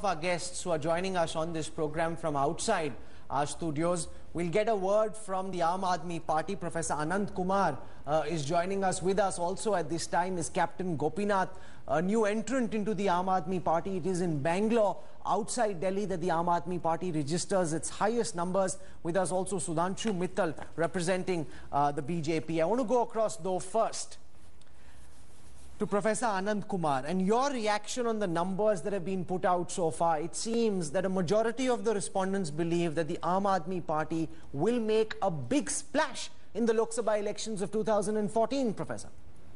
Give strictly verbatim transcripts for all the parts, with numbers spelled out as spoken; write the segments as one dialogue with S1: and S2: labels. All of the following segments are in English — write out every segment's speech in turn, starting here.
S1: our guests who are joining us on this program from outside our studios. We'll get a word from the Aam Aadmi Party. Professor Anand Kumar uh, is joining us. With us also at this time is Captain Gopinath, a new entrant into the Aam Aadmi Party. It is in Bangalore, outside Delhi, that the Aam Aadmi Party registers its highest numbers. With us also Sudhanshu Mittal, representing uh, the B J P. I want to go across though first to Professor Anand Kumar, and your reaction on the numbers that have been put out so far. It seems that a majority of the respondents believe that the Aam Aadmi Party will make a big splash in the Lok Sabha elections of two thousand fourteen, Professor.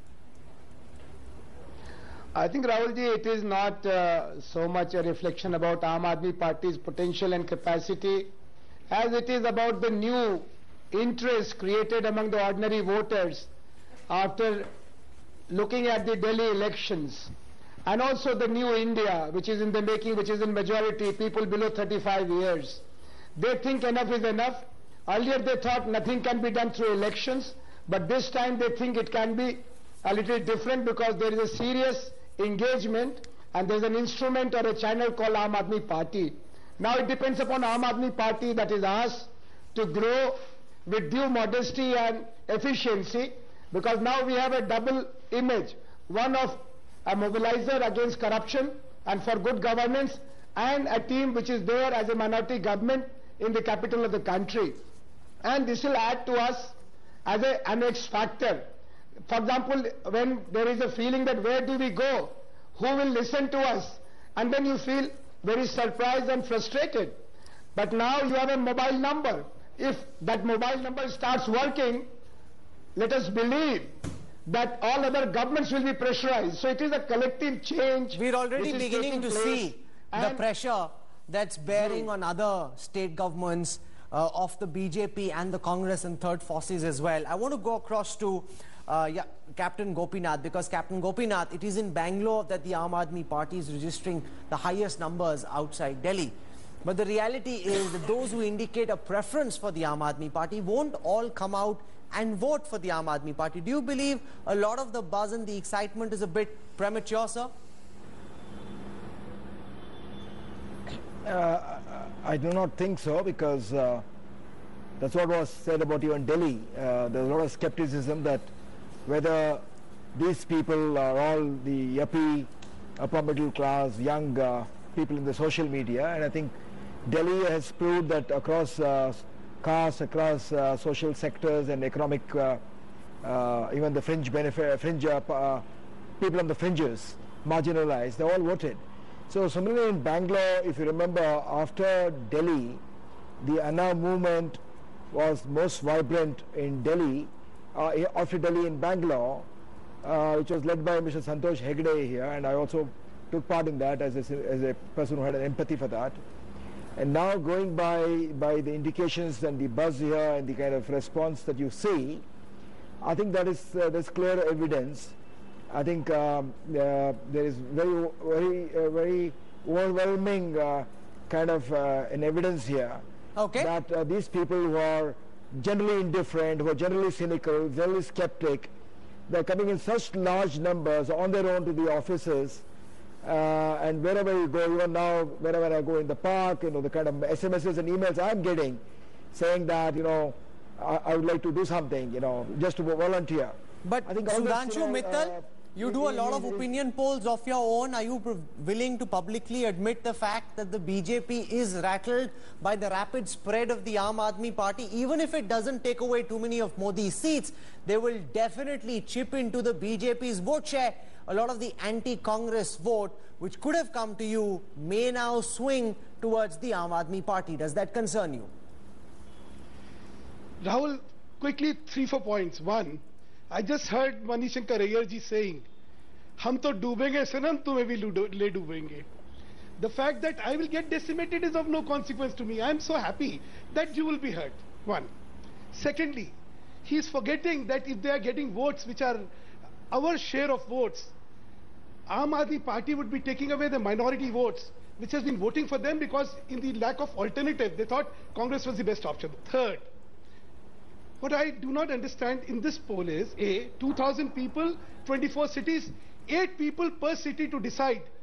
S2: I think, Rahulji, it is not uh, so much a reflection about Aam Aadmi Party's potential and capacity as it is about the new interest created among the ordinary voters after looking at the Delhi elections, and also the new India, which is in the making, which is in majority people below thirty-five years. They think enough is enough. Earlier they thought nothing can be done through elections, but this time they think it can be a little different because there is a serious engagement and there is an instrument or a channel called Aam Aadmi Party. Now it depends upon Aam Aadmi Party, that is us, to grow with due modesty and efficiency, because now we have a double image, one of a mobilizer against corruption and for good governance, and a team which is there as a minority government in the capital of the country. And this will add to us as a, an X factor. For example, when there is a feeling that where do we go, who will listen to us, and then you feel very surprised and frustrated. But now you have a mobile number. If that mobile number starts working, let us believe that all other governments will be pressurized. So it is a collective change.
S1: We're already beginning to see the pressure that's bearing on other state governments uh, of the B J P and the Congress and third forces as well. I want to go across to uh, yeah, Captain Gopinath, because Captain Gopinath, it is in Bangalore that the Aam Aadmi Party is registering the highest numbers outside Delhi. But the reality is that those who indicate a preference for the Aam Aadmi Party won't all come out and vote for the Aam Aadmi Party. Do you believe a lot of the buzz and the excitement is a bit premature, sir?
S3: Uh, I do not think so, because uh, that's what was said about even Delhi. Uh, there's a lot of skepticism that whether these people are all the yuppie, upper middle class, young uh, people in the social media, and I think Delhi has proved that across uh, castes, across uh, social sectors and economic, uh, uh, even the fringe benefit, fringe uh, uh, people on the fringes, marginalized, they all voted. So similarly in Bangalore, if you remember, after Delhi, the Anna movement was most vibrant in Delhi, uh, after Delhi in Bangalore, uh, which was led by Mister Santosh Hegde here, and I also took part in that as a, as a person who had an empathy for that. And now going by, by the indications and the buzz here and the kind of response that you see, I think that is uh, there's clear evidence. I think um, uh, there is very, very, uh, very overwhelming uh, kind of uh, an evidence here
S1: okay.
S3: that uh, these people who are generally indifferent, who are generally cynical, generally skeptic, they're coming in such large numbers on their own to the offices. Uh, and wherever you go, even now, wherever I go in the park, you know, the kind of S M Ses and emails I'm getting saying that, you know, I, I would like to do something, you know, just to volunteer.
S1: But
S3: I think
S1: Sudhanshu
S3: this, you know,
S1: Mittal,
S3: uh,
S1: you do a lot of opinion polls of your own. Are you willing to publicly admit the fact that the B J P is rattled by the rapid spread of the Aam Aadmi Party? Even if it doesn't take away too many of Modi's seats, they will definitely chip into the B J P's vote share. A lot of the anti-Congress vote, which could have come to you, may now swing towards the Aam Aadmi Party. Does that concern you?
S4: Rahul, quickly three, four points. One, I just heard Manishankar Ayyar ji saying, "Hum to doobenge sanam, tumhe bhi le doobenge." The fact that I will get decimated is of no consequence to me. I am so happy that you will be hurt. One. Secondly, he is forgetting that if they are getting votes which are our share of votes, Aam Aadmi Party would be taking away the minority votes, which has been voting for them because in the lack of alternative, they thought Congress was the best option. Third, what I do not understand in this poll is, A, two thousand people, twenty-four cities, eight people per city to decide.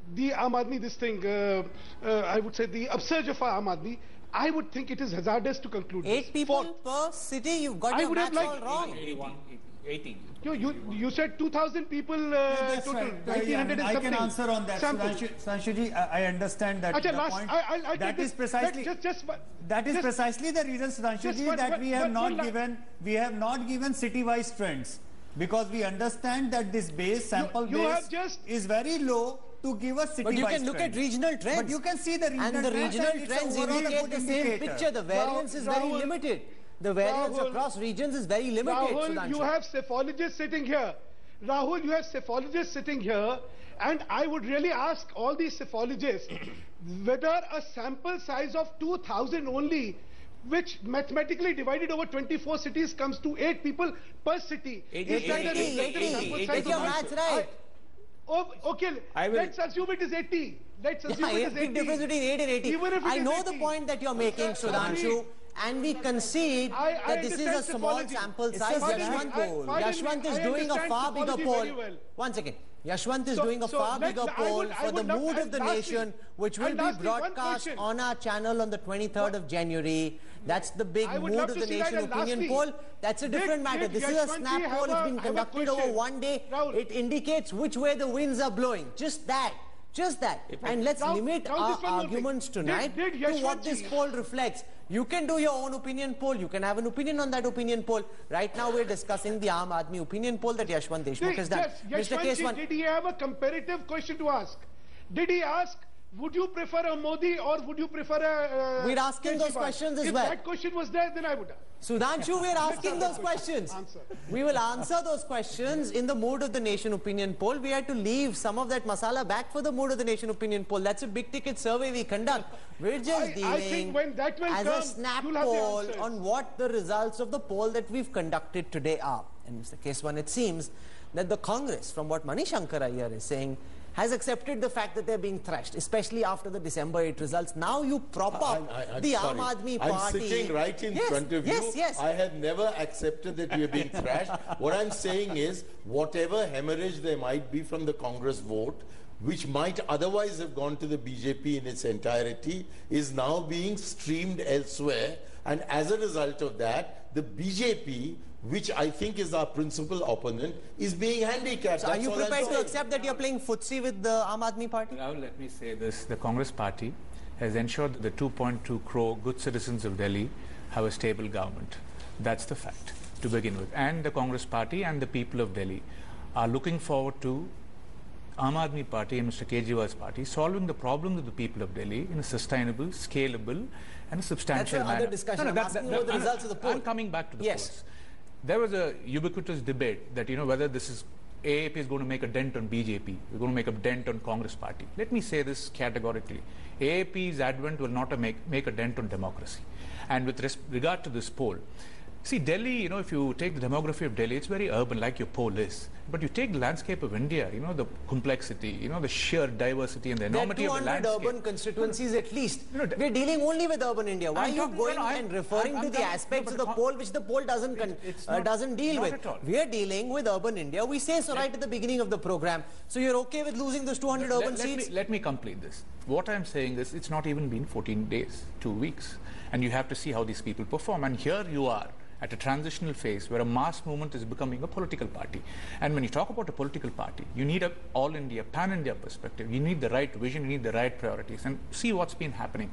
S4: the Aam Aadmi, this thing, uh, uh, I would say the upsurge of Aam Aadmi, I would think it is hazardous to conclude
S1: Eight
S4: this.
S1: people
S4: For,
S1: per city, you've got
S4: I
S1: your
S4: would have
S1: maths
S4: liked-
S1: all wrong.
S5: eighteen.
S4: you, you, you said two thousand people uh,
S6: That's
S4: total,
S6: right. Uh,
S4: nineteen
S6: yeah, I,
S4: hundred
S6: mean,
S4: and
S6: I can
S4: something
S6: answer on that.
S4: samples.
S6: Sudhanshu, Sudhanshuji, I, I understand that
S4: Achha,
S6: the
S4: last,
S6: point.
S4: I, I, I
S6: that
S4: take
S6: is
S4: this,
S6: precisely
S4: Just, just, one-
S6: that is
S4: just-
S6: precisely the reason, Sudhanshuji,
S4: Just one-
S6: that
S4: one-
S6: we have
S4: one-
S6: not
S4: one la-
S6: given we have not given city-wise trends, because we understand that this base sample
S4: you
S6: base
S4: have just-
S6: is very low to give us city-wise.
S1: But you can look
S6: trend.
S1: at regional trends.
S6: But you can see the regional
S1: And the
S6: trends,
S1: regional
S6: and it's
S1: trends
S6: overall a
S1: indicate
S6: good
S1: the same
S6: indicator.
S1: picture. The variance is very
S4: Rahul-
S1: limited. The variance
S4: Rahul-
S1: across regions is very limited,
S4: Rahul,
S1: Sudhanshu.
S4: you have cephologists sitting here. Rahul, you have cephologists sitting here, and I would really ask all these cephologists whether a sample size of two thousand only, which mathematically divided over twenty-four cities comes to eight people per city.
S5: eighty,
S4: Is that the
S5: eighty,
S4: reflected
S5: eighty,
S4: sample
S5: eighty.
S4: size
S1: Get
S4: of
S1: your
S4: our-
S1: maths right.
S4: I- Oh, okay,
S5: I will-
S4: let's assume it is eighty. Let's assume
S1: Yeah,
S4: it
S1: a
S4: is
S1: big
S4: eighty.
S1: difference between eight and eighty.
S4: Even if it
S1: I
S4: is
S1: know the
S4: eighty.
S1: point that you're making, Sudhanshu, and we concede
S4: I- I
S1: that this is a
S4: understand
S1: small
S4: cephology.
S1: sample
S6: It's
S1: size.
S6: a
S4: Pardon me,
S1: Yashwant,
S4: I- pardon me,
S1: Yashwant is
S4: I
S1: doing a
S4: understand
S1: far bigger
S4: cephology
S1: poll.
S4: very well.
S1: One second. Yashwant is
S4: So-
S1: doing a
S4: so
S1: far
S4: let's-
S1: bigger
S4: I
S1: poll
S4: would- I
S1: for the
S4: would love-
S1: mood of
S4: and
S1: the
S4: lastly-
S1: nation, which will
S4: and
S1: be
S4: lastly, one
S1: broadcast
S4: question.
S1: on our channel on the twenty-third of January. That's the big
S4: I would
S1: mood
S4: love
S1: of
S4: to
S1: the
S4: see that.
S1: nation
S4: And
S1: opinion
S4: lastly,
S1: poll. That's a
S4: did-
S1: different matter.
S4: did
S1: This is a
S4: Yashwant
S1: snap
S4: ji
S1: poll.
S4: have
S1: It's
S4: a-
S1: been
S4: have a
S1: conducted over
S4: question?
S1: one day.
S4: Rahul.
S1: It indicates which way the winds are blowing. Just that. Just that. And let's
S4: Rahul,
S1: limit
S4: Rahul,
S1: our
S4: this one more thing.
S1: arguments tonight
S4: Did- did
S1: to what
S4: Yashwant
S1: this
S4: ji-
S1: poll reflects. You can do your own opinion poll. You can have an opinion on that opinion poll. Right now, we're discussing the Aam Aadmi opinion poll that Yashwant Deshmukh has done.
S4: Yes,
S1: Mister
S4: Yashwant ji,
S1: Keswan,
S4: did he have a comparative question to ask? Did he ask, would you prefer a Modi or would you prefer a... Uh,
S1: We're asking those
S4: Kejriwal?
S1: questions as
S4: if
S1: well.
S4: If that question was there, then I would ask.
S1: Sudhanshu, we're asking those questions.
S4: Answer.
S1: We will answer those questions in the Mood of the Nation opinion poll. We had to leave some of that masala back for the Mood of the Nation opinion poll. That's a big ticket survey we conduct. We're just
S4: I-
S1: dealing
S4: I think when that will
S1: as
S4: come,
S1: a snap
S4: you'll have the
S1: poll
S4: answers.
S1: on what the results of the poll that we've conducted today are. And Mister Keswan, it seems that the Congress, from what Mani Shankar Iyer is saying, has accepted the fact that they're being thrashed, especially after the December eighth results. Now you prop up
S7: I- I- I'm
S1: the
S7: sorry.
S1: Aam Aadmi
S7: I'm
S1: Party.
S7: sitting right in
S1: Yes,
S7: front of
S1: yes,
S7: you.
S1: Yes,
S7: I have never accepted that we are being thrashed. What I'm saying is, whatever hemorrhage there might be from the Congress vote, which might otherwise have gone to the B J P in its entirety, is now being streamed elsewhere. And as a result of that, the B J P, which I think is our principal opponent, is being handicapped.
S1: So are
S7: That's
S1: you
S7: all I'm
S1: prepared to
S7: saying.
S1: accept that you're playing footsie with the Aam Aadmi Party?
S5: Now let me say this. The Congress party has ensured that the two point two crore good citizens of Delhi have a stable government. That's the fact to begin with. And the Congress party and the people of Delhi are looking forward to Aam Aadmi Party and Mister Kejriwal's party solving the problems of the people of Delhi in a sustainable, scalable and a substantial
S1: That's another
S5: manner.
S1: discussion. I'm asking about the
S5: I'm-
S1: results of the poll.
S5: I'm coming back to the
S1: Yes.
S5: polls. There was a ubiquitous debate that, you know, whether this is A A P is going to make a dent on B J P, we're going to make a dent on Congress party. Let me say this categorically. A A P's advent will not make, make a dent on democracy. And with res- regard to this poll, see, Delhi, you know, if you take the demography of Delhi, it's very urban, like your poll is. But you take the landscape of India, you know, the complexity, you know, the sheer diversity and the
S1: There are
S5: enormity
S1: two
S5: of the
S1: hundred
S5: landscape.
S1: urban constituencies at least.
S5: You know,
S1: We're dealing only with urban India. Why
S5: I'm
S1: are you
S5: talking-
S1: going
S5: no, no, I'm-
S1: and referring
S5: I'm-
S1: to
S5: I'm
S1: the
S5: talking-
S1: aspects
S5: no,
S1: of
S5: but
S1: the
S5: the
S1: poll which the poll doesn't con-
S5: It- it's
S1: uh,
S5: not-
S1: doesn't deal
S5: not
S1: with?
S5: at all.
S1: We are dealing with urban India. We say so right at the beginning of the program. So you're okay with losing those two hundred urban
S5: let, let
S1: seats?
S5: Me, let me complete this. What I'm saying is it's not even been fourteen days, two weeks. And you have to see how these people perform. And here you are at a transitional phase where a mass movement is becoming a political party. And when you talk about a political party, you need a all-India, pan-India perspective. You need the right vision, you need the right priorities. And see what's been happening.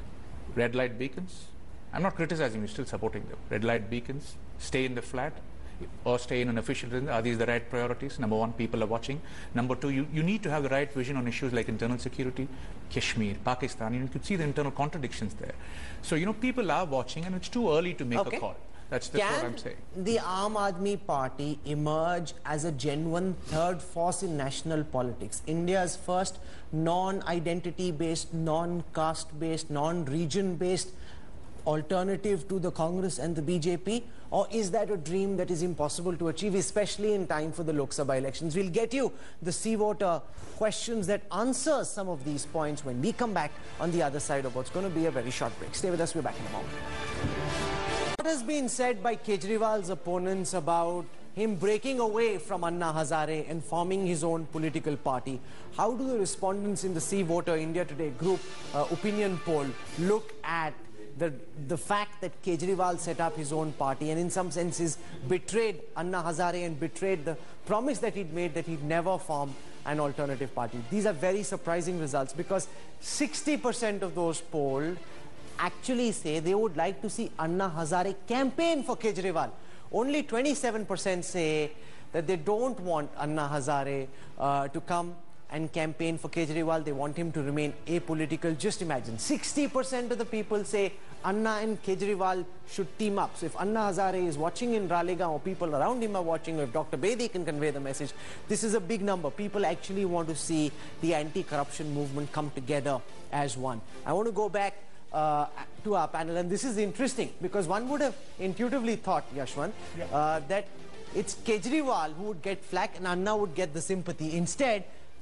S5: Red light beacons. I'm not criticizing you, still supporting them. Red light beacons, stay in the flat, or stay in an official residence. Are these the right priorities? Number one, people are watching. Number two, you, you need to have the right vision on issues like internal security, Kashmir, Pakistan. You could see the internal contradictions there. So, you know, people are watching and it's too early to make
S1: Okay.
S5: a call. That's, that's what
S1: Can
S5: I'm saying.
S1: the Aam Aadmi Party emerge as a genuine third force in national politics? India's first non-identity based, non-caste based, non-region based alternative to the Congress and the B J P? Or is that a dream that is impossible to achieve, especially in time for the Lok Sabha elections? We'll get you the Sea Voter questions that answer some of these points when we come back on the other side of what's going to be a very short break. Stay with us, we're back in a moment. What has been said by Kejriwal's opponents about him breaking away from Anna Hazare and forming his own political party. How do the respondents in the See Voter India Today group uh, opinion poll look at the, the fact that Kejriwal set up his own party and in some senses betrayed Anna Hazare and betrayed the promise that he'd made that he'd never form an alternative party? These are very surprising results because sixty percent of those polled actually say they would like to see Anna Hazare campaign for Kejriwal. Only twenty-seven percent say that they don't want Anna Hazare uh, to come and campaign for Kejriwal. They want him to remain apolitical. Just imagine, sixty percent of the people say Anna and Kejriwal should team up. So if Anna Hazare is watching in Ralegaon or people around him are watching, or if Doctor Bedi can convey the message, this is a big number. People actually want to see the anti-corruption movement come together as one. I want to go back uh, to our panel, and this is interesting because one would have intuitively thought, Yashwant, yeah. uh, that it's Kejriwal who would get flack and Anna would get the sympathy. Instead,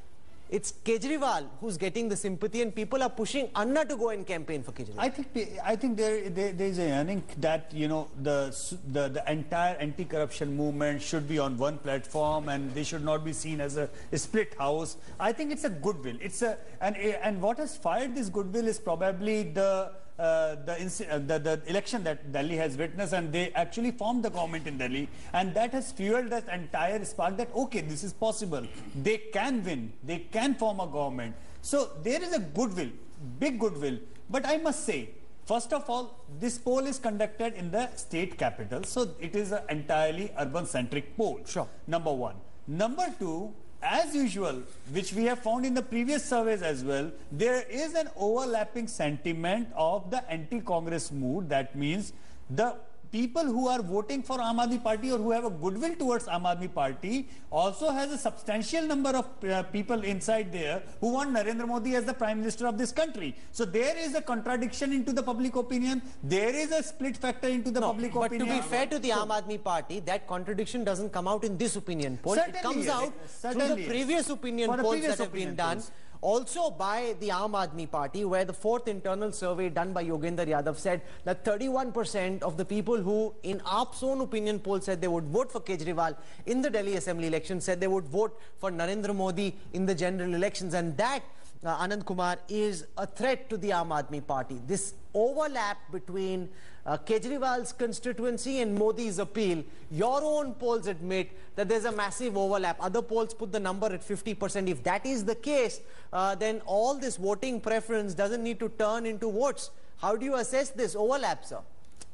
S1: it's Kejriwal who's getting the sympathy, and people are pushing Anna to go and campaign for Kejriwal.
S6: I think I think there there, there is a yearning that you know the the the entire anti-corruption movement should be on one platform, and they should not be seen as a, a split house. I think it's a goodwill. It's a and and what has fired this goodwill is probably the. Uh, the, uh, the the election that Delhi has witnessed, and they actually formed the government in Delhi, and that has fueled that entire spark that okay, this is possible, they can win, they can form a government. So there is a goodwill, big goodwill. But I must say, first of all, this poll is conducted in the state capital, so it is an entirely urban centric poll.
S1: Sure.
S6: Number one. Number two, as usual, which we have found in the previous surveys as well, there is an overlapping sentiment of the anti-Congress mood. That means the people who are voting for Aam Aadmi Party or who have a goodwill towards Aam Aadmi Party also has a substantial number of uh, people inside there who want Narendra Modi as the Prime Minister of this country. So there is a contradiction into the public opinion. There is a split factor into the
S1: no,
S6: public
S1: but
S6: opinion.
S1: But to be fair to the
S6: so,
S1: Aam Aadmi Party, that contradiction doesn't come out in this opinion poll. It comes
S6: yes,
S1: out through the previous opinion
S6: For
S1: polls
S6: previous
S1: that have been done.
S6: Polls.
S1: Also by the Aam Aadmi Party, where the fourth internal survey done by Yogendra Yadav said that thirty-one percent of the people who, in A A P's own opinion poll, said they would vote for Kejriwal in the Delhi Assembly election, said they would vote for Narendra Modi in the general elections. And that, uh, Anand Kumar, is a threat to the Aam Aadmi Party. This overlap between uh, Kejriwal's constituency and Modi's appeal. Your own polls admit that there's a massive overlap. Other polls put the number at fifty percent. If that is the case, uh, then all this voting preference doesn't need to turn into votes. How do you assess this overlap, sir?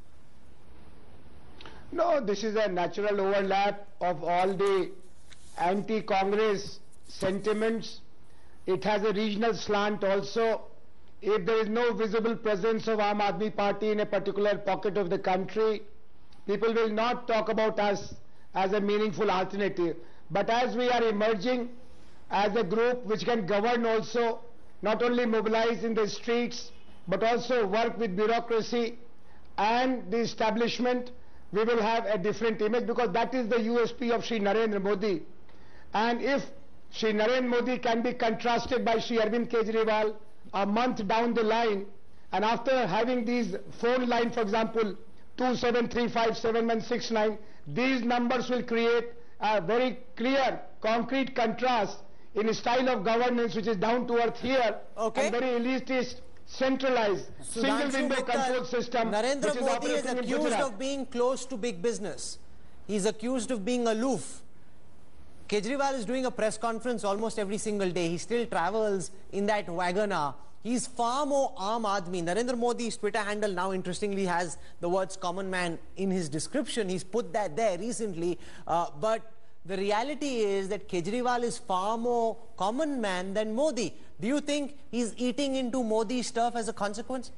S2: No, this is a natural overlap of all the anti-Congress sentiments. It has a regional slant also. If there is no visible presence of Aam Aadmi Party in a particular pocket of the country, people will not talk about us as a meaningful alternative. But as we are emerging as a group which can govern also, not only mobilize in the streets, but also work with bureaucracy and the establishment, we will have a different image, because that is the U S P of Shri Narendra Modi. And if Shri Narendra Modi can be contrasted by Shri Arvind Kejriwal a month down the line, and after having these phone line, for example, two seven three five seven one six nine, these numbers will create a very clear, concrete contrast in a style of governance which is down to earth here,
S1: okay.
S2: and very elitist, centralized, single window control system.
S1: Narendra
S2: which is
S1: Modi is
S2: operating in
S1: accused
S2: Gujarat.
S1: of being close to big business. He's accused of being aloof. Kejriwal is doing a press conference almost every single day. He still travels in that Wagoner. He's far more Aam Aadmi. Narendra Modi's Twitter handle now, interestingly, has the words common man in his description. He's put that there recently. Uh, but the reality is that Kejriwal is far more common man than Modi. Do you think he's eating into Modi's stuff as a consequence?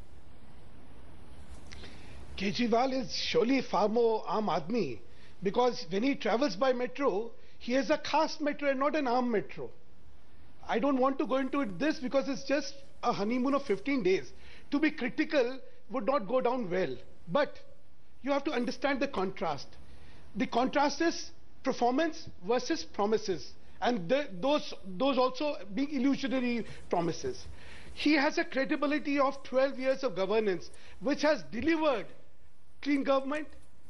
S4: Kejriwal is surely far more Aam Aadmi, because when he travels by metro, he has a caste metro and not an armed metro. I don't want to go into this because it's just a honeymoon of fifteen days. To be critical would not go down well. But you have to understand the contrast. The contrast is performance versus promises. And the, those, those also being illusionary promises. He has a credibility of twelve years of governance, which has delivered clean government,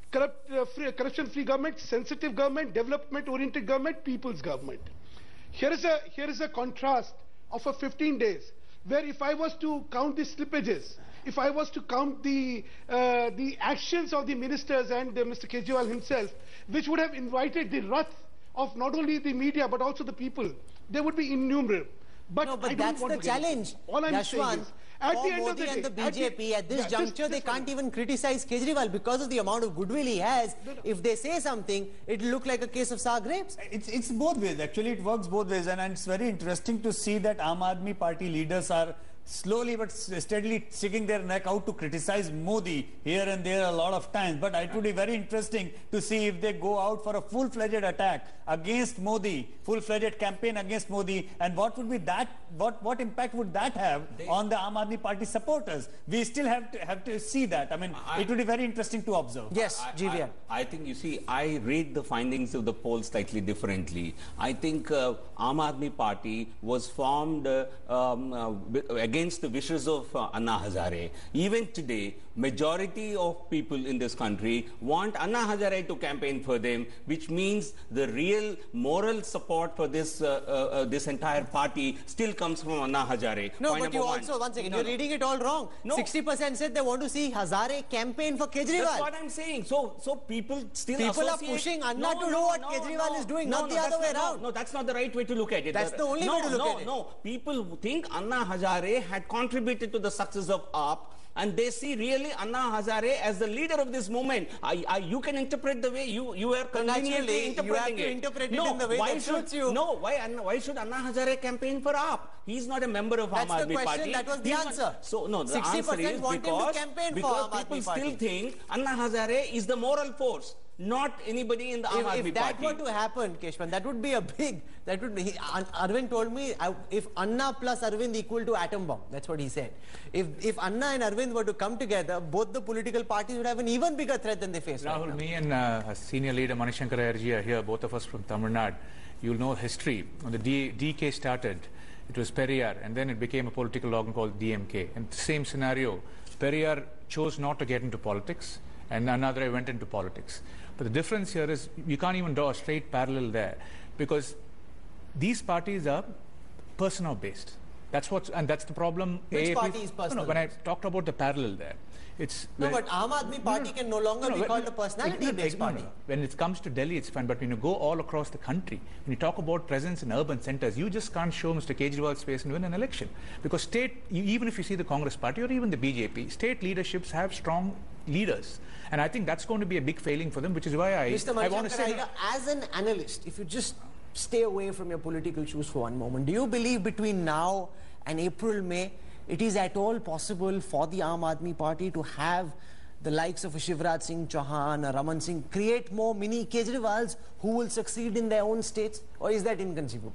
S4: corrupt, uh, free, corruption-free government, sensitive government, development-oriented government, people's government. Here is a here is a contrast of a fifteen days, where if I was to count the slippages, if I was to count the uh, the actions of the ministers and uh, Mister Kejriwal himself, which would have invited the wrath of not only the media but also the people, they would be innumerable. But
S1: no, but
S4: I
S1: that's
S4: don't want
S1: the
S4: to
S1: challenge.
S4: All I'm
S1: Yashwant,
S4: saying is, at
S1: for
S4: the end
S1: Modi
S4: of the day,
S1: and the
S4: at
S1: B J P,
S4: the,
S1: at this
S4: yeah,
S1: juncture,
S4: just,
S1: they
S4: just
S1: can't even criticize Kejriwal because of the amount of goodwill he has.
S4: No, no.
S1: If they say something, it'll look like a case of sour grapes.
S6: It's, it's both ways. Actually, it works both ways. And, and it's very interesting to see that Aam Aadmi Party leaders are slowly but steadily sticking their neck out to criticize Modi here and there a lot of times. But it would be very interesting to see if they go out for a full-fledged attack against Modi, full-fledged campaign against Modi, and what would be that, what, what impact would that have they, on the Aam Aadmi Party supporters? We still have to have to see that. I mean, I, it would be very interesting to observe.
S1: Yes, G V R.
S8: I, I think, you see, I read the findings of the poll slightly differently. I think uh, Aam Aadmi Party was formed uh, um, uh, against the wishes of uh, Anna Hazare. Even today, majority of people in this country want Anna Hazare to campaign for them, which means the real moral support for this uh, uh, uh, this entire party still comes from Anna Hazare.
S1: No,
S8: Point
S1: but you
S8: one.
S1: also, one second,
S8: no,
S1: you're
S8: no.
S1: reading it all wrong.
S8: No.
S1: sixty percent said they want to see Hazare campaign for Kejriwal.
S8: That's what I'm saying. So, so people still
S1: People
S8: associate...
S1: are pushing Anna
S8: no,
S1: to do
S8: no,
S1: what
S8: no,
S1: Kejriwal
S8: no,
S1: is doing,
S8: no,
S1: not
S8: no,
S1: the other way
S8: not,
S1: around.
S8: No, no, that's not the right way to look at it.
S1: That's the only
S8: no,
S1: way to look
S8: no,
S1: at it.
S8: No, no, people think Anna Hazare had contributed to the success of A P, and they see really Anna Hazare as the leader of this movement. I, I, you can interpret the way you, you are conveniently interpreting
S1: you have to
S8: it.
S1: interpret it
S8: no,
S1: in the way
S8: why
S1: that
S8: should,
S1: suits you.
S8: No, why, why should Anna Hazare campaign for A P? He's not a member of
S1: That's
S8: Aam
S1: the
S8: Aadmi
S1: question,
S8: Party.
S1: that was the
S8: He's
S1: answer.
S8: Not, so, no, the answer is
S1: want him to
S8: because,
S1: campaign for
S8: because
S1: Aam Aadmi
S8: people
S1: Party.
S8: still think Anna Hazare is the moral force, not anybody in the Aam
S1: If,
S8: Aadmi
S1: if that
S8: Party.
S1: were to happen, Keshwan, that would be a big, that would be, he, Ar- Arvind told me, I, if Anna plus Arvind equal to atom bomb, that's what he said. If, if Anna and Arvind were to come together, both the political parties would have an even bigger threat than they face
S5: Rahul,
S1: right now.
S5: me and uh, senior leader Manishankar Ayarji are here, both of us from Tamil Nadu. You'll know history. When the D DK started, it was Periyar, and then it became a political organ called D M K. And the same scenario, Periyar chose not to get into politics, and Annadhrai went into politics. But the difference here is you can't even draw a straight parallel there, because these parties are persona-based. That's what's, and that's the problem.
S1: Which
S5: A A P
S1: party is
S5: no, no, when I talked about the parallel there, it's
S1: No,
S5: when-
S1: but Aam Aadmi Party can no longer
S5: no,
S1: be
S5: when-
S1: called a
S5: no,
S1: personality-based
S5: no, no,
S1: party.
S5: no. When it comes to Delhi, it's fine. But when you go all across the country, when you talk about presence in urban centers, you just can't show Mister Kejriwal's face and win an election. Because state, you- even if you see the Congress party or even the B J P, state leaderships have strong leaders. And I think that's going to be a big failing for them, which is why I,
S1: Mister
S5: I want to
S1: Manishankar
S5: say...
S1: Iyer, as an analyst, if you just stay away from your political shoes for one moment, do you believe between now and April, May, it is at all possible for the Aam Aadmi Party to have the likes of a Shivraj Singh Chauhan or Raman Singh create more mini Kejriwals who will succeed in their own states, or is that inconceivable?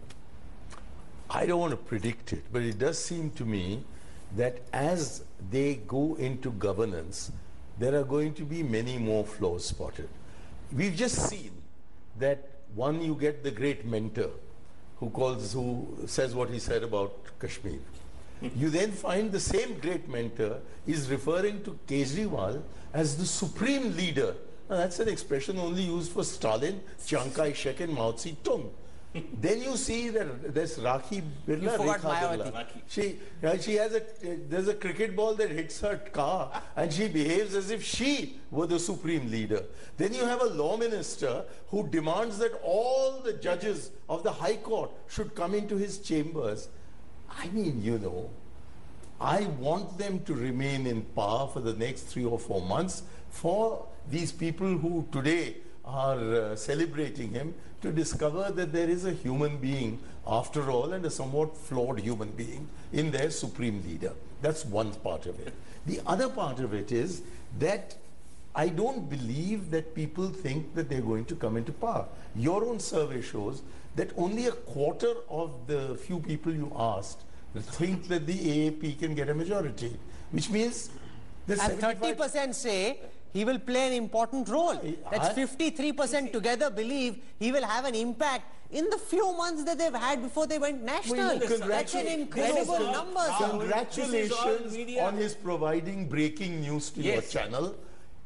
S7: I don't want to predict it, but it does seem to me that as they go into governance, there are going to be many more flaws spotted. We've just seen that one, you get the great mentor who calls, who says what he said about Kashmir. You then find the same great mentor is referring to Kejriwal as the supreme leader. Now, that's an expression only used for Stalin, Chiang Kai-shek and Mao Zedong. Then you see that there's Rakhi Birla.
S1: You forgot
S7: Rekha
S1: Mayawati.
S7: Birla. She, uh, she has a, uh, there's a cricket ball that hits her car and she behaves as if she were the supreme leader. Then you have a law minister who demands that all the judges of the High Court should come into his chambers. I mean, you know, I want them to remain in power for the next three or four months for these people who today are uh, celebrating him to discover that there is a human being after all, and a somewhat flawed human being in their supreme leader. That's one part of it. The other part of it is that I don't believe that people think that they're going to come into power. Your own survey shows that only a quarter of the few people you asked think that the A A P can get a majority, which means the
S1: And thirty percent say he will play an important role. That's fifty-three percent together believe he will have an impact in the few months that they've had before they went national.
S7: Well,
S1: That's an incredible
S7: This is-
S1: number.
S7: Congratulations
S8: media.
S7: on his providing breaking news to
S8: Yes.
S7: your channel.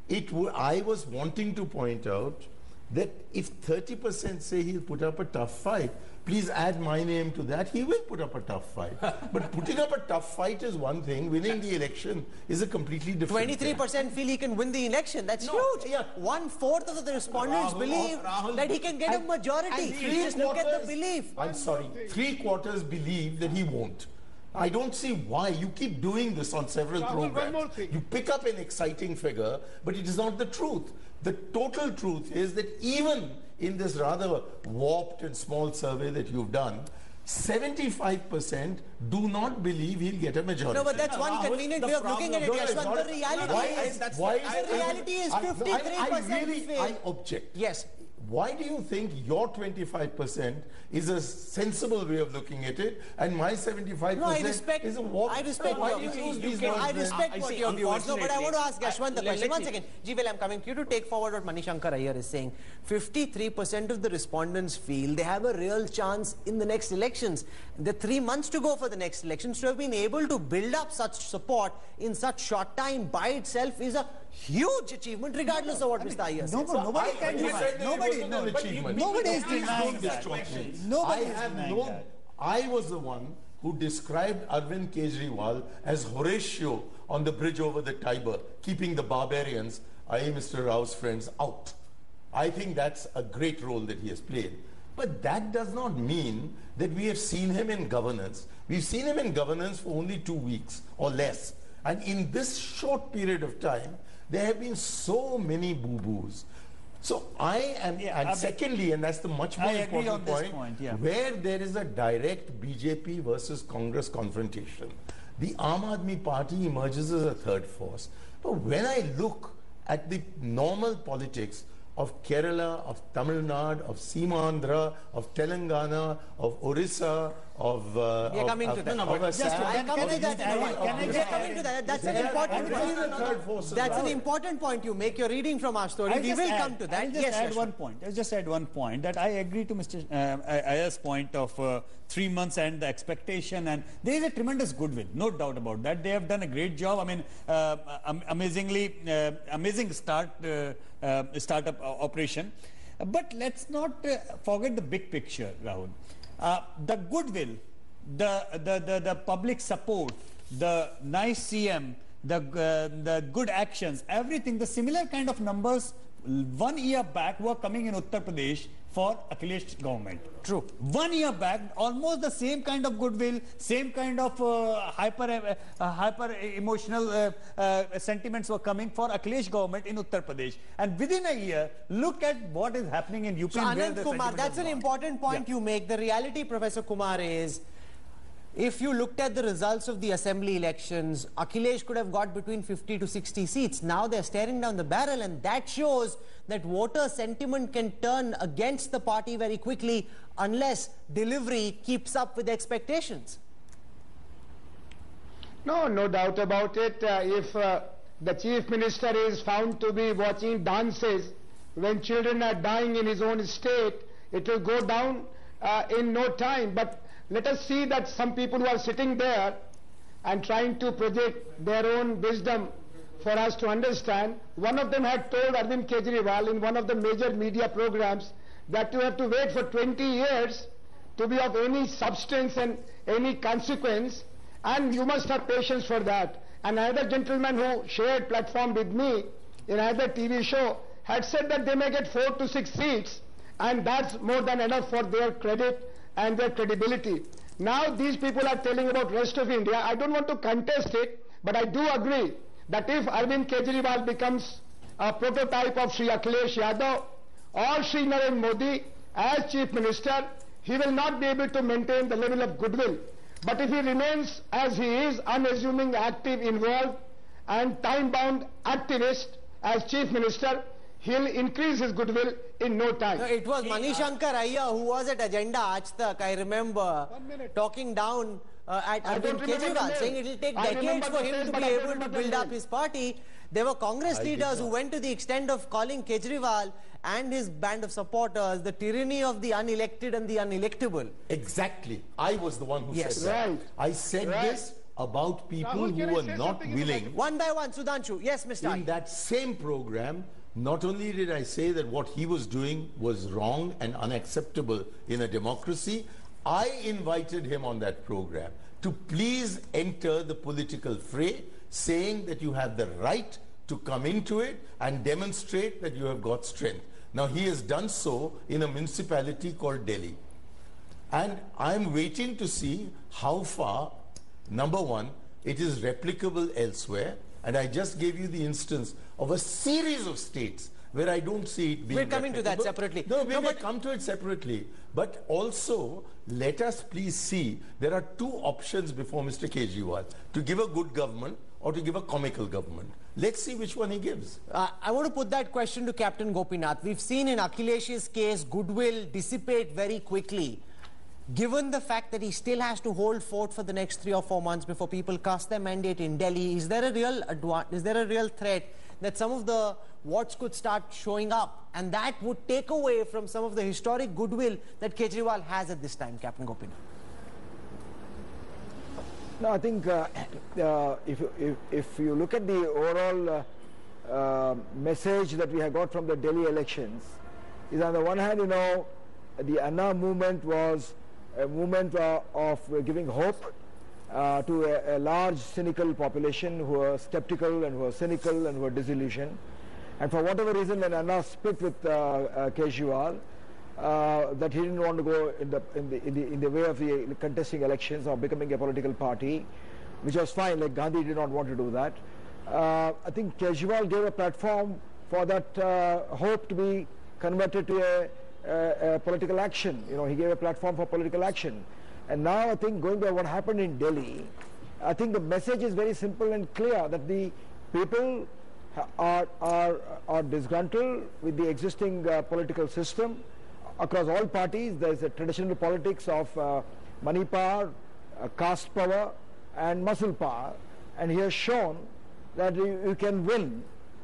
S7: it w I was wanting to point out that if thirty percent say he'll put up a tough fight, please add my name to that. He will put up a tough fight. But putting up a tough fight is one thing. Winning the election is a completely different
S1: twenty-three percent feel he can win the election. That's
S7: No,
S1: huge.
S7: yeah.
S1: One-fourth of the respondents
S7: Rahul,
S1: believe
S7: Rahul,
S1: that he can get a
S7: and-
S1: majority.
S7: and
S1: You just look at the
S7: quarters-
S1: belief.
S7: I'm sorry. Three quarters believe that he won't. I don't see why. You keep doing this on several
S4: Rahul, one
S7: programs.
S4: more thing.
S7: You pick up an exciting figure, but it is not the truth. The total truth is that even in this rather warped and small survey that you've done, seventy-five percent do not believe he'll get a majority.
S1: No, but that's one
S5: Rahul,
S1: convenient
S5: the
S1: way of looking at it,
S5: problem-
S1: Yashwant.
S7: No,
S1: The
S7: it's
S1: reality
S7: Why
S1: is,
S7: is,
S5: that's
S7: why
S5: the-
S7: is,
S1: the reality is
S7: I-
S1: fifty-three percent
S7: I, I really,
S1: fail.
S7: I object.
S1: Yes.
S7: Why do you think your twenty-five percent is a sensible way of looking at it and my seventy-five percent
S1: No, I respect.
S7: is a walk?
S1: I respect
S7: Why
S1: your
S7: do you
S1: views.
S7: use these
S1: I
S7: words then?
S1: respect
S5: I
S1: what
S5: see,
S1: your views. No, but I want to ask
S5: unfortunately,
S1: Yashwant the
S5: I-
S1: question.
S5: let-
S1: One
S5: let
S1: second.
S5: me-
S1: G, well, I'm coming to you to take forward what Manishankar Iyer is saying. fifty-three percent of the respondents feel they have a real chance in the next elections. The three months to go for the next elections, to have been able to build up such support in such short time by itself is a huge achievement, regardless of what Mister Iyer says.
S6: No, but nobody
S7: I-
S6: can
S7: you
S6: deny.
S7: said that it
S6: Nobody,
S7: wasn't
S6: no,
S7: an
S6: but
S7: achievement.
S6: nobody is
S7: Please
S6: denying
S7: don't
S6: that.
S7: distort me.
S6: Nobody
S7: I
S6: is
S7: have
S6: denying
S7: no.
S6: that.
S7: I was the one who described Arvind Kejriwal as Horatio on the bridge over the Tiber, keeping the barbarians, that is. Mister Rao's friends, out. I think that's a great role that he has played. But that does not mean that we have seen him in governance. We've seen him in governance for only two weeks or less. And in this short period of time, there have been so many boo-boos. So I am,
S6: Yeah,
S7: and
S6: I-
S7: secondly, and that's the much more
S6: I agree
S7: important
S6: on this
S7: point,
S6: point, yeah.
S7: where there is a direct B J P versus Congress confrontation, the Aam Aadmi Party emerges as a third force. But when I look at the normal politics of Kerala, of Tamil Nadu, of Simandhra, of Telangana, of Orissa, of uh,
S1: We are
S7: of,
S1: coming
S7: of,
S1: to that.
S7: of
S1: No, no, but
S7: Assam,
S6: just-
S1: I'll
S6: can-
S1: come
S6: can
S1: to
S6: I
S1: that
S6: just
S1: in a
S6: add-
S1: while.
S6: can I
S1: We are
S6: just
S1: coming
S6: add-
S1: to that. That's an
S7: There are
S1: important
S7: already the third
S1: point.
S7: force as
S1: That's an
S7: well.
S1: important point you make. You're reading from our story.
S6: I'll
S1: We
S6: just
S1: will
S6: add-
S1: come to that.
S6: I'll just
S1: Yes,
S6: add
S1: Yashwant.
S6: one point. I'll just add one point that I agree to Mister Um, Ayer's point of uh, three months and the expectation, and there is a tremendous goodwill, no doubt about that. They have done a great job. I mean, uh, am- amazingly, uh, amazing start uh, uh, startup uh, operation. But let's not uh, forget the big picture, Rahul. Uh, the goodwill, the, the, the, the public support, the nice C M, the, uh, the good actions, everything, the similar kind of numbers one year back were coming in Uttar Pradesh for Akhilesh government.
S1: True.
S6: One year back, almost the same kind of goodwill, same kind of uh, hyper uh, uh, hyper emotional uh, uh, sentiments were coming for Akhilesh government in Uttar Pradesh. And within a year, look at what is happening in U P.
S1: So
S6: and where
S1: Anand
S6: the
S1: Kumar,
S6: sentiment
S1: that's
S6: has
S1: an
S6: gone.
S1: important point
S6: Yeah.
S1: you make. The reality, Professor Kumar, is if you looked at the results of the assembly elections, Akhilesh could have got between fifty to sixty seats. Now they're staring down the barrel, and that shows that voter sentiment can turn against the party very quickly unless delivery keeps up with expectations.
S2: No, no doubt about it. Uh, if uh, the chief minister is found to be watching dances when children are dying in his own state, it will go down uh, in no time. But let us see that some people who are sitting there and trying to project their own wisdom for us to understand. One of them had told Arvind Kejriwal in one of the major media programs that you have to wait for twenty years to be of any substance and any consequence, and you must have patience for that. And another gentleman who shared platform with me in another T V show had said that they may get four to six seats, and that's more than enough for their credit and their credibility. Now these people are telling about rest of India. I don't want to contest it, but I do agree that if Arvind Kejriwal becomes a prototype of Sri Akhilesh Yadav or Sri Narendra Modi as Chief Minister, he will not be able to maintain the level of goodwill. But if he remains as he is, unassuming, active, involved, and time-bound activist as Chief Minister, he'll increase his goodwill in no time.
S1: No, it was Manishankar Iyer who was at Agenda Aaj Tak, I remember, talking down uh, at
S2: I don't
S1: Arvind
S2: remember the
S1: Kejriwal,
S2: name.
S1: saying it will take
S2: I
S1: decades
S2: remember
S1: for
S2: the
S1: him
S2: face,
S1: to
S2: but
S1: be
S2: I don't
S1: able to
S2: remember the
S1: build up
S2: name.
S1: his party. There were Congress
S7: I did
S1: leaders who
S7: not.
S1: went to the extent of calling Kejriwal and his band of supporters the tyranny of the unelected and the unelectable.
S7: Exactly. I was the one who
S1: Yes.
S7: said that.
S2: Right.
S7: I said
S2: Right.
S7: this about people
S4: Rahul, can
S7: who
S4: I
S7: were
S4: say
S7: not
S4: something in the
S7: willing.
S1: One by one, Sudhanshu. Yes, Mister
S7: In that same program, not only did I say that what he was doing was wrong and unacceptable in a democracy, I invited him on that program to please enter the political fray, saying that you have the right to come into it and demonstrate that you have got strength. Now, he has done so in a municipality called Delhi. And I'm waiting to see how far, number one, it is replicable elsewhere. And I just gave you the instance of a series of states where I don't see it being
S1: We're coming to that
S7: replicable.
S1: separately.
S7: No, we
S1: No,
S7: may
S1: but-
S7: come to it separately. But also, let us please see, there are two options before Mister Kejriwal, to give a good government or to give a comical government. Let's see which one he gives.
S1: Uh, I want to put that question to Captain Gopinath. We've seen in Akhilesh's case goodwill dissipate very quickly. Given the fact that he still has to hold fort for the next three or four months before people cast their mandate in Delhi, is there a real adva- is there a real threat that some of the warts could start showing up, and that would take away from some of the historic goodwill that Kejriwal has at this time, Captain Gopinath?
S3: No, I think uh, uh, if, you- if, if you look at the overall uh, uh, message that we have got from the Delhi elections, is on the one hand, you know, the Anna movement was a movement uh, of uh, giving hope uh, to a, a large cynical population who are skeptical and who are cynical and who are disillusioned. And for whatever reason, when Anna split with uh, uh, Kejriwal, uh, that he didn't want to go in the, in, the, in, the, in the way of the contesting elections or becoming a political party, which was fine, like Gandhi did not want to do that. Uh, I think Kejriwal gave a platform for that uh, hope to be converted to a Uh, uh, political action. You know, he gave a platform for political action. And now I think, going by what happened in Delhi, I think the message is very simple and clear, that the people are, are, are disgruntled with the existing uh, political system across all parties. There is a traditional politics of uh, money power, uh, caste power and muscle power, and he has shown that you, you can win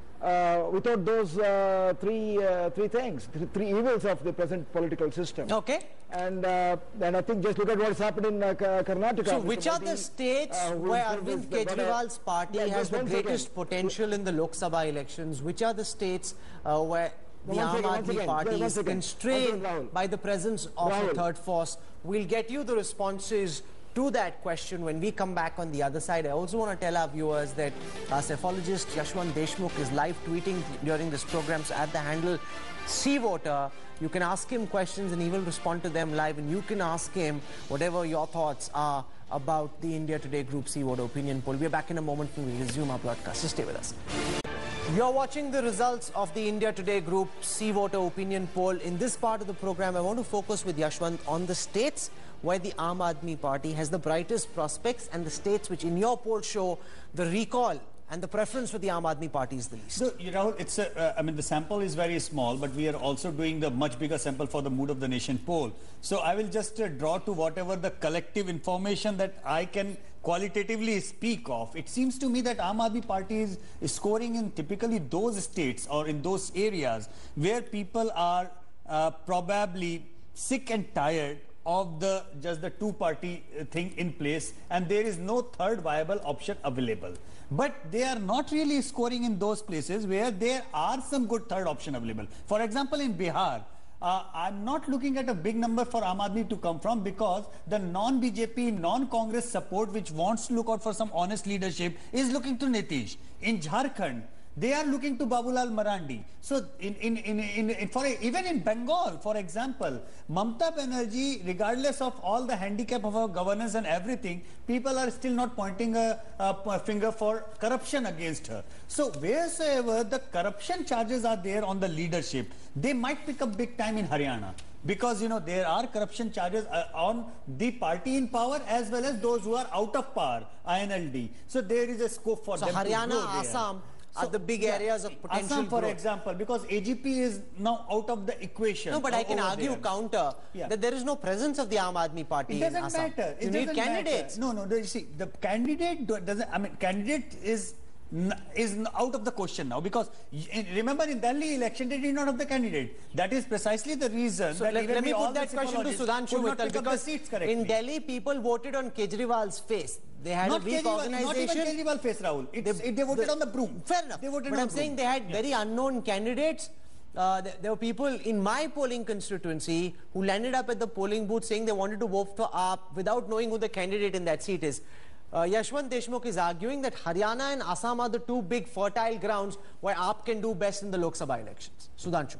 S3: Uh, without those uh, three uh, three things, th three evils of the present political system.
S1: Okay.
S3: And uh, and I think just look at what's happened in uh, Karnataka.
S1: So which are the states
S3: uh,
S1: where Arvind Kejriwal's party
S3: Yeah,
S1: has
S3: just
S1: the
S3: one
S1: greatest
S3: second.
S1: potential in the Lok Sabha elections? Which are the states uh, where the
S3: One
S1: Aam
S3: second, one
S1: Aadmi
S3: second.
S1: party
S3: Yeah, one
S1: is
S3: second.
S1: constrained
S3: One second, Rahul.
S1: by the presence of a
S3: Rahul.
S1: third force? We'll get you the responses to that question when we come back on the other side. I also want to tell our viewers that our cephalogist Yashwant Deshmukh is live tweeting during this program. So at the handle C Voter, you can ask him questions and he will respond to them live, and you can ask him whatever your thoughts are about the India Today Group C Voter opinion poll. We're back in a moment when we resume our broadcast. So stay with us. You're watching the results of the India Today Group C Voter opinion poll. In this part of the program, I want to focus with Yashwant on the states where the Aam Aadmi Party has the brightest prospects, and the states which in your poll show the recall and the preference for the Aam Aadmi Party is the least.
S6: So, you know, it's a, uh, I mean, the sample is very small, but we are also doing the much bigger sample for the Mood of the Nation poll. So I will just uh, draw to whatever the collective information that I can qualitatively speak of. It seems to me that Aam Aadmi Party is, is scoring in typically those states or in those areas where people are uh, probably sick and tired of the just the two-party thing in place, and there is no third viable option available. But they are not really scoring in those places where there are some good third option available. For example, in Bihar, uh, I'm not looking at a big number for Aam Aadmi to come from, because the non-B J P, non-Congress support which wants to look out for some honest leadership is looking to Nitish. In Jharkhand, they are looking to Babulal Marandi. So, in, in, in, in, in for a, even in Bengal, for example, Mamata Banerjee, regardless of all the handicap of our governance and everything, people are still not pointing a, a finger for corruption against her. So, wheresoever the corruption charges are there on the leadership, they might pick up big time in Haryana. Because, you know, there are corruption charges uh, on the party in power as well as those who are out of power, I N L D. So, there is a scope for
S1: So
S6: them to
S1: Haryana,
S6: grow there.
S1: Assam are
S6: So,
S1: the big
S6: yeah,
S1: areas of potential
S6: Assam, for
S1: growth.
S6: example, because A G P is now out of the equation.
S1: No, but I can
S6: over
S1: argue
S6: there.
S1: counter
S6: Yeah.
S1: that there is no presence of the Aam Aadmi Party
S6: It doesn't
S1: in Assam.
S6: matter. It
S1: you
S6: doesn't
S1: need candidates.
S6: Matter. No, no. You see, the candidate do- doesn't. I mean, candidate is n- is n- out of the question now, because y- in, remember in Delhi election they did not have the candidate. That is precisely the reason.
S1: So
S6: that
S1: let,
S6: even
S1: let me
S6: we, all
S1: put that
S6: the
S1: question to
S6: psychologists
S1: Sudhanshu
S6: could not
S1: Mittal,
S6: pick up the
S1: because
S6: seats correctly.
S1: in Delhi people voted on Kejriwal's face. they had
S6: not
S1: a weak
S6: Kejriwal,
S1: organization.
S6: Not even Kejriwal face, Rahul. It's,
S1: They-
S6: it, they voted
S1: the-
S6: on the broom.
S1: Fair enough.
S6: They voted
S1: but
S6: on
S1: I'm
S6: the
S1: saying
S6: broom.
S1: they had
S6: Yeah.
S1: very unknown candidates. Uh, there, there were people in my polling constituency who landed up at the polling booth saying they wanted to vote for A A P without knowing who the candidate in that seat is. Uh, Yashwant Deshmukh is arguing that Haryana and Assam are the two big fertile grounds where A A P can do best in the Lok Sabha elections. Sudhanshu.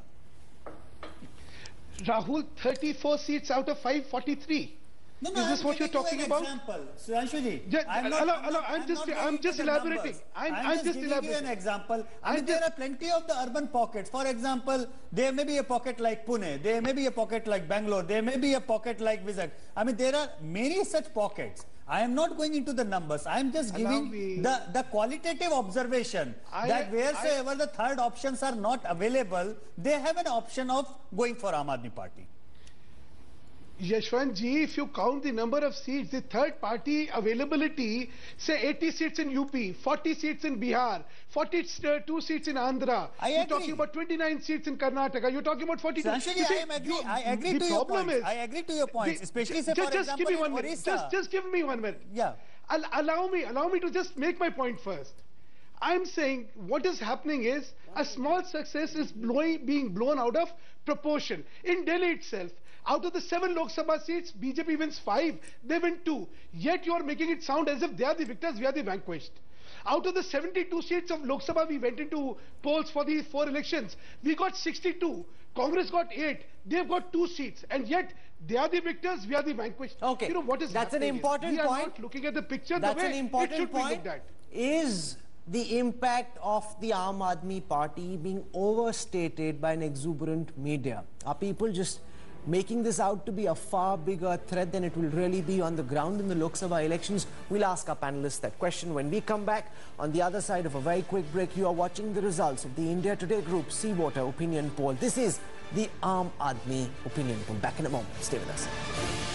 S4: Rahul, thirty-four seats out of five forty-three.
S6: No, no,
S4: Is this
S6: I'm
S4: what you're
S6: giving you
S4: talking
S6: an
S4: about?
S6: Example. Sudhanshuji,
S4: Yeah,
S6: I'm
S4: allow-
S6: not,
S4: allow-
S6: I'm,
S4: I'm
S6: not,
S4: just-
S6: I'm not
S4: I'm
S6: going
S4: just
S6: into the
S4: elaborating.
S6: numbers.
S4: I'm-
S6: I'm
S4: I'm
S6: just,
S4: just
S6: giving you an
S4: elaborating.
S6: example. I
S4: I'm
S6: mean, there
S4: just-
S6: are plenty of the urban pockets. For example, there may be a pocket like Pune. There may be a pocket like Bangalore. There may be a pocket like Vizag. I mean, there are many such pockets. I am not going into the numbers. I am just
S4: Allow
S6: giving
S4: me-
S6: the, the qualitative observation
S4: I-
S6: that wheresoever
S4: I-
S6: the third options are not available, they have an option of going for Aam Aadmi Party.
S4: Yashwant ji, if you count the number of seats, the third party availability, say eighty seats in U P, forty seats in Bihar, forty-two seats in Andhra.
S6: I
S4: You're
S6: agree.
S4: talking about twenty-nine seats in Karnataka. You're talking about forty-two.
S6: Sudhanshuji,
S4: You see,
S6: I am agree.
S4: you-
S6: I agree
S4: the
S6: to your
S4: problem
S6: points.
S4: is-
S6: I agree to your points,
S4: the-
S6: especially say,
S4: just,
S6: for
S4: just
S6: example,
S4: give me
S6: in
S4: one minute.
S6: Orissa.
S4: Just, just give me one minute.
S6: Yeah.
S4: Al- allow me, allow me to just make my point first. I'm saying what is happening is a small success is blowing, being blown out of proportion. In Delhi itself, out of the seven Lok Sabha seats, B J P wins five, they win two. Yet you are making it sound as if they are the victors, we are the vanquished. Out of the seventy-two seats of Lok Sabha, we went into polls for the four elections. We got sixty-two. Congress got eight. They've got two seats. And yet, they are the victors, we are the vanquished.
S1: Okay.
S4: You know what is
S1: That's an
S4: happening is
S1: important
S4: we are
S1: point.
S4: not looking at the picture
S1: That's
S4: the way
S1: an
S4: it
S1: important
S4: should be
S1: point.
S4: looked at.
S1: Is the impact of the Aam Aadmi Party being overstated by an exuberant media? Are people just making this out to be a far bigger threat than it will really be on the ground in the Lok Sabha elections? We'll ask our panelists that question when we come back. On the other side of a very quick break, you are watching the results of the India Today Group Sea Water Opinion Poll. This is the Aam Aadmi Opinion Poll. Back in a moment. Stay with us.